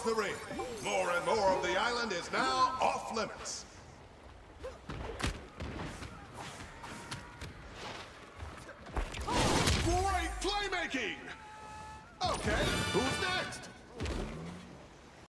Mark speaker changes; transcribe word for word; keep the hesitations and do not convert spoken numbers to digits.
Speaker 1: the ring. More and more of the island is now off limits. Great playmaking! Okay, who's next?